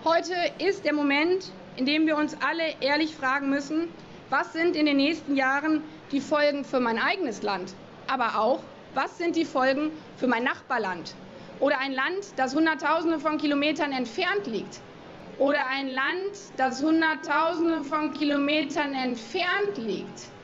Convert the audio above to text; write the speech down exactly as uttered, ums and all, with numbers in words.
Heute ist der Moment, in dem wir uns alle ehrlich fragen müssen, was sind in den nächsten Jahren die Folgen für mein eigenes Land, aber auch, was sind die Folgen für mein Nachbarland oder ein Land, das Hunderttausende von Kilometern entfernt liegt oder ein Land, das Hunderttausende von Kilometern entfernt liegt.